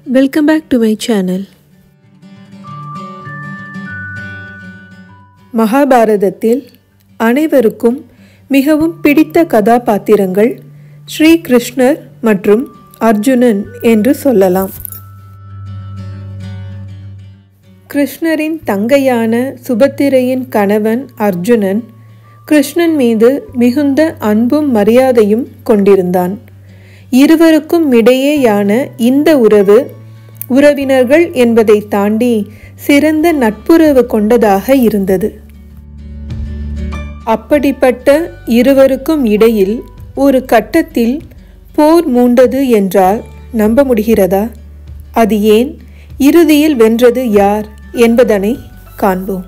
Welcome back to my channel. மகாபாரதத்தில் அனைவருக்கும் மிகவும் பிடித்த கதாபாத்திரங்கள் ஸ்ரீ கிருஷ்ணர் மற்றும் அர்ஜுனன் என்று சொல்லலாம். கிருஷ்ணரின் தங்கையான சுபத்திரையின் கணவன் அர்ஜுனன் கிருஷ்ணன் மீது மிகுந்த அன்பும் மரியாதையும் கொண்டிருந்தான். இருவருக்கும் இடையேயான இந்த உறவு உறவினர்கள் என்பதை தாண்டி சிறந்த நட்புறவு கொண்டதாக இருந்தது. அப்படிப்பட்ட இருவருக்கும் இடையில் ஒரு கட்டத்தில் போர் மூண்டது என்றால் நம்ப முடிகிறதா? அது ஏன்? இறுதியில் வென்றது யார் என்பதனை காண்போம்.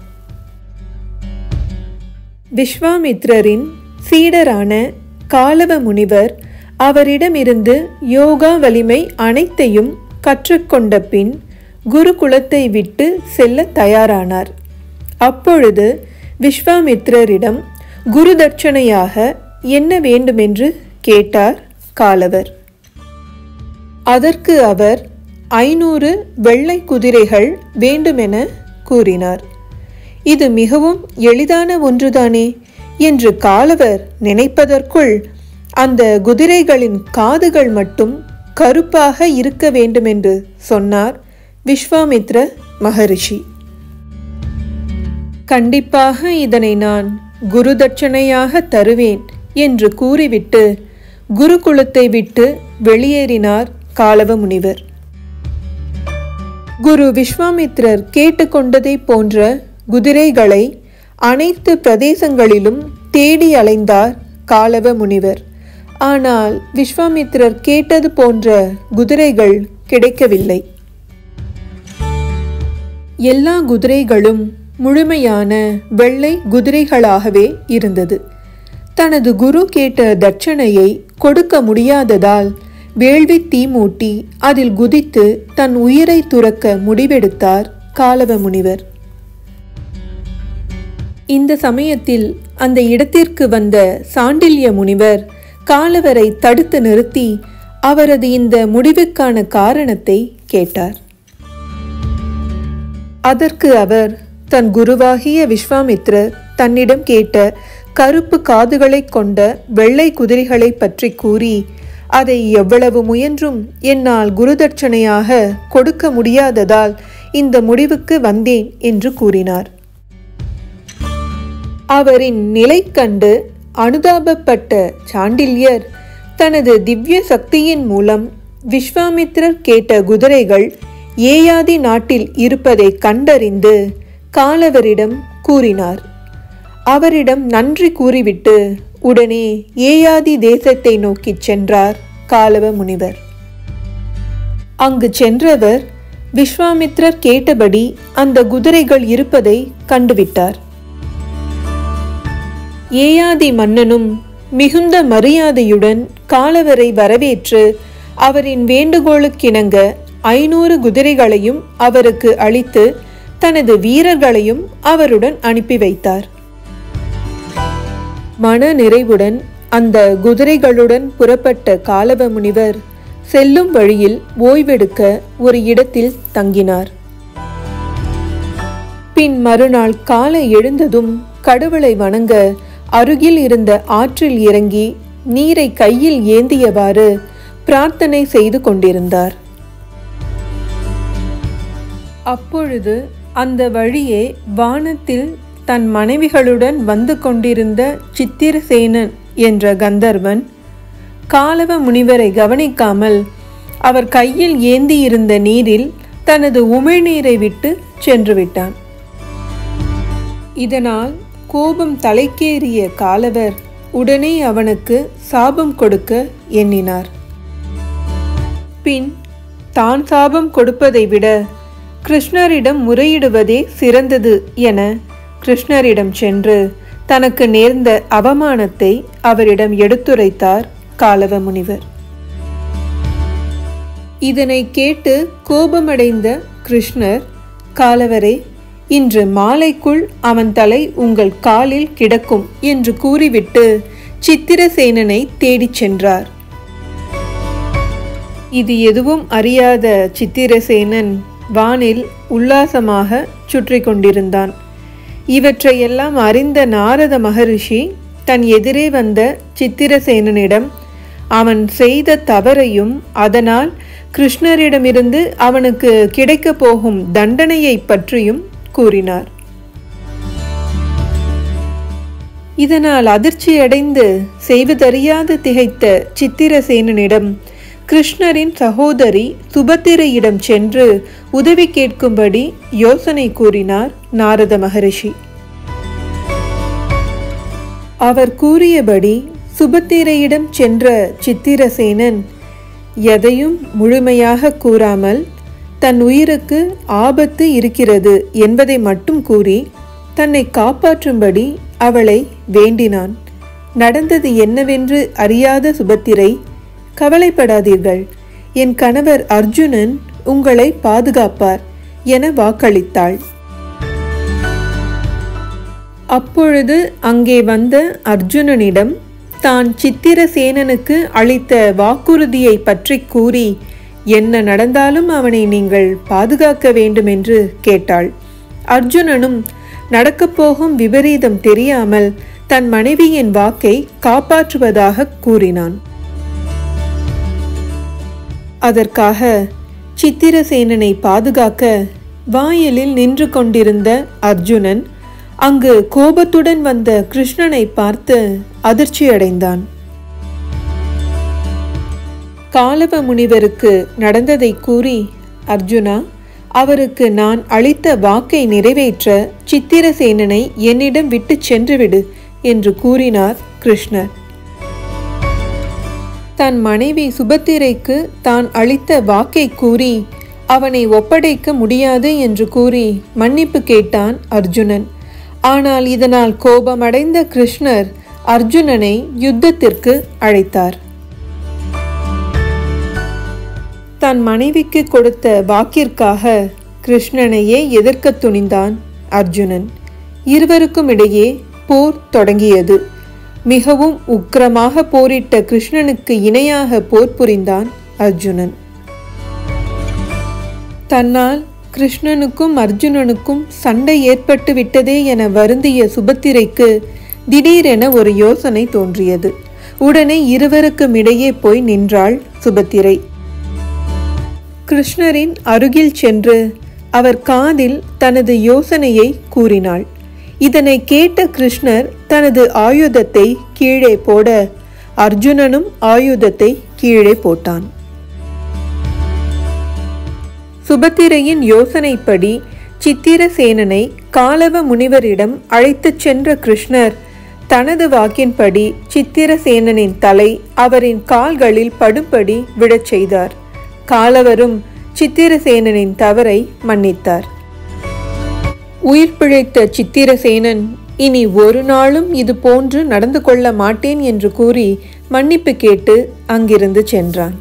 விஸ்வாமித்ரரின் சீடரான காலவ முனிவர் அவரிடமிருந்து யோகா வலிமை அனைத்தையும் கற்றுக்கொண்ட பின் குருகுலத்தை விட்டு செல்ல தயாரானார். அப்பொழுது விஸ்வாமித்ரரிடம் குரு தட்சணையாக என்ன வேண்டுமென்று கேட்டார் காலவர். அதற்கு அவர் 500 வெள்ளை குதிரைகள் வேண்டுமென கூறினார். இது மிகவும் எளிதான ஒன்றுதானே என்று காலவர் நினைப்பதற்குள் அந்த குதிரைகளின் காதுகள் மட்டும் கருப்பாக இருக்க வேண்டுமென்று சொன்னார் விஸ்வாமித்ர மகரிஷி. கண்டிப்பாக இதனை நான் குரு தட்சணையாக தருவேன் என்று கூறிவிட்டு குருகுலத்தை விட்டு வெளியேறினார் காலவ முனிவர். குரு விஸ்வாமித்ரர் கேட்டுக்கொண்டதை போன்ற குதிரைகளை அனைத்து பிரதேசங்களிலும் தேடி அலைந்தார் காலவ முனிவர். ஆனால் விஸ்வாமித்ரர் கேட்டது போன்ற குதிரைகள் கிடைக்கவில்லை. எல்லா குதிரைகளும் முழுமையான வெள்ளை குதிரைகளாகவே இருந்தது. தனது குரு கேட்ட தட்சணையை கொடுக்க முடியாததால் வேள்வி தீ மூட்டி அதில் குதித்து தன் உயிரை துறக்க முடிவெடுத்தார் காலவ முனிவர். இந்த சமயத்தில் அந்த இடத்திற்கு வந்த சாண்டில்ய முனிவர் காலவரை தடுத்து நிறுத்தி அவரது இந்த முடிவுக்கான காரணத்தை கேட்டார். அதற்கு அவர் தன் குருவாகிய விஸ்வாமித்ரர் தன்னிடம் கேட்ட கருப்பு காதுகளை கொண்ட வெள்ளை குதிரைகளை பற்றி கூறி அதை எவ்வளவு முயன்றும் என்னால் குருதட்சணையாக கொடுக்க முடியாததால் இந்த முடிவுக்கு வந்தேன் என்று கூறினார். அவரின் நிலை கண்டு அனுதாபப்பட்ட சாண்டில்யர் தனது திவ்ய சக்தியின் மூலம் விஸ்வாமித்ரர் கேட்ட குதிரைகள் ஏயாதி நாட்டில் இருப்பதை கண்டறிந்து காலவரிடம் கூறினார். அவரிடம் நன்றி கூறிவிட்டு உடனே ஏயாதி தேசத்தை நோக்கி சென்றார் காலவ முனிவர். அங்கு சென்றவர் விஸ்வாமித்ரர் கேட்டபடி அந்த குதிரைகள் இருப்பதை கண்டுவிட்டார். ஏயாதி மன்னனும் மிகுந்த மரியாதையுடன் காலவரை வரவேற்று அவரின் வேண்டுகோளுக்கிணங்க 500 குதிரைகளையும் அவருக்கு அளித்து தனது வீரர்களையும் அவருடன் அனுப்பி வைத்தார். மன நிறைவுடன் அந்த குதிரைகளுடன் புறப்பட்ட காலவ முனிவர் செல்லும் வழியில் ஓய்வெடுக்க ஒரு இடத்தில் தங்கினார். பின் மறுநாள் காலை எழுந்ததும் கடவுளை வணங்க அருகில் இருந்த ஆற்றில் இறங்கி நீரை கையில் ஏந்தியவாறு பிரார்த்தனை செய்து கொண்டிருந்தார். அப்பொழுது அந்த வழியே வானத்தில் தன் மனைவிகளுடன் வந்து கொண்டிருந்த சித்திரசேனன் என்ற கந்தர்வன் காலவ முனிவரை கவனிக்காமல் அவர் கையில் ஏந்தியிருந்த நீரில் தனது உமிழ்நீரை விட்டு சென்று விட்டான். இதனால் கோபம் தலைக்கேறிய காலவர் உடனே அவனுக்கு சாபம் கொடுக்க எண்ணினார். பின் தான் சாபம் கொடுப்பதை விட கிருஷ்ணரிடம் முறையிடுவதே சிறந்தது என கிருஷ்ணரிடம் சென்று தனக்கு நேர்ந்த அவமானத்தை அவரிடம் எடுத்துரைத்தார் காலவ முனிவர். இதனை கேட்டு கோபமடைந்த கிருஷ்ணர், காலவரே, இன்று மாலைக்குள் அவன் தலை உங்கள் காலில் கிடக்கும் என்று கூறிவிட்டு சித்திரசேனனை தேடிச் சென்றார். இது எதுவும் அறியாத சித்திரசேனன் வானில் உல்லாசமாக சுற்றி கொண்டிருந்தான். இவற்றையெல்லாம் அறிந்த நாரத மகரிஷி தன் எதிரே வந்த சித்திரசேனனிடம் அவன் செய்த தவறையும் அதனால் கிருஷ்ணரிடமிருந்து அவனுக்கு கிடைக்கப் போகும் தண்டனையை பற்றியும் கூறினார். இதனால் அதிர்ச்சியடைந்து செய்வதறியாது திகைத்த சித்திரசேனனிடம் கிருஷ்ணரின் சகோதரி சுபத்திரையிடம் சென்று உதவி கேட்கும்படி யோசனை கூறினார் நாரத மகரிஷி. அவர் கூறியபடி சுபத்திரையிடம் சென்ற சித்திரசேனன் எதையும் முழுமையாக கூறாமல் தன் உயிருக்கு ஆபத்து இருக்கிறது என்பதை மட்டும் கூறி தன்னை காப்பாற்றும்படி அவளை வேண்டினான். நடந்தது என்னவென்று அறியாத சுபத்திரை, கவலைப்படாதீர்கள், என் கணவர் அர்ஜுனன் உங்களை பாதுகாப்பார் என வாக்களித்தாள். அப்பொழுது அங்கே வந்த அர்ஜுனனிடம் தான் சித்திரசேனனுக்கு அளித்த வாக்குறுதியை பற்றி கூறி என்ன நடந்தாலும் அவனை நீங்கள் பாதுகாக்க வேண்டும் என்று கேட்டாள். அர்ஜுனனும் நடக்கப்போகும் விபரீதம் தெரியாமல் தன் மனைவியின் வாக்கை காப்பாற்றுவதாக கூறினான். அதற்காக சித்திரசேனனை பாதுகாக்க வாயிலில் நின்று கொண்டிருந்த அர்ஜுனன் அங்கு கோபத்துடன் வந்த கிருஷ்ணனை பார்த்து அதிர்ச்சியடைந்தான். காலவ முனிவருக்கு நடந்ததை கூறி, அர்ஜுனா, அவருக்கு நான் அளித்த வாக்கை நிறைவேற்ற சித்திரசேனனை என்னிடம் விட்டு சென்றுவிடு என்று கூறினார் கிருஷ்ணர். தன் மனைவி சுபத்திரைக்கு தான் அளித்த வாக்கை கூறி அவனை ஒப்படைக்க முடியாது என்று கூறி மன்னிப்பு கேட்டான் அர்ஜுனன். ஆனால் இதனால் கோபமடைந்த கிருஷ்ணர் அர்ஜுனனை யுத்தத்திற்கு அழைத்தார். தன் மனைவிக்கு கொடுத்த வாக்கிற்காக கிருஷ்ணனையே எதிர்க்க துணிந்தான் அர்ஜுனன். இருவருக்கும் இடையே போர் தொடங்கியது. மிகவும் உக்கிரமாக போரிட்ட கிருஷ்ணனுக்கு இணையாக போர் புரிந்தான் அர்ஜுனன். தன்னால் கிருஷ்ணனுக்கும் அர்ஜுனனுக்கும் சண்டை ஏற்பட்டு விட்டதே என வருந்திய சுபத்திரைக்கு திடீரென ஒரு யோசனை தோன்றியது. உடனே இருவருக்கும் இடையே போய் நின்றாள் சுபத்திரை. கிருஷ்ணரின் அருகில் சென்று அவர் காதில் தனது யோசனையை கூறினாள். இதனை கேட்ட கிருஷ்ணர் தனது ஆயுதத்தை கீழே போட அர்ஜுனனும் ஆயுதத்தை கீழே போட்டான். சுபத்திரையின் யோசனைப்படி சித்திரசேனனை காலவ முனிவரிடம் அழைத்துச் சென்ற கிருஷ்ணர் தனது வாக்கின்படி சித்திரசேனனின் தலை அவரின் கால்களில் படும்படி விழச் செய்தார். காலவரும் சித்திரசேனனின் தவறை மன்னித்தார். உயிர் பிழைத்த சித்திரசேனன் இனி ஒரு நாளும் இது போன்று நடந்து கொள்ள மாட்டேன் என்று கூறி மன்னிப்பு கேட்டு அங்கிருந்து சென்றான்.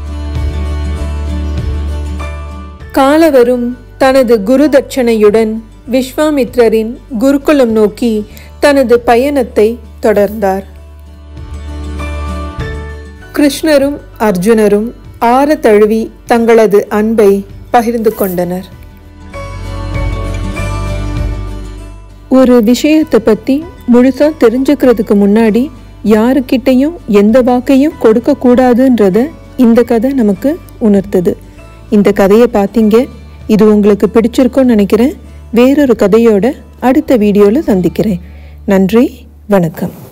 காலவரும் தனது குரு தட்சணையுடன் விஸ்வாமித்ரரின் குருகுலம் நோக்கி தனது பயணத்தை தொடர்ந்தார். கிருஷ்ணரும் அர்ஜுனரும் ஆற தழுவி தங்களது அன்பை பகிர்ந்து கொண்டனர். ஒரு விஷயத்தை பற்றி முழுசா தெரிஞ்சுக்கிறதுக்கு முன்னாடி யாருக்கிட்டையும் எந்த வாக்கையும் கொடுக்க கூடாதுன்றத இந்த கதை நமக்கு உணர்த்துது. இந்த கதையை பார்த்தீங்க, இது உங்களுக்கு பிடிச்சிருக்கும்னு நினைக்கிறேன். வேறொரு கதையோட அடுத்த வீடியோவில் சந்திக்கிறேன். நன்றி, வணக்கம்.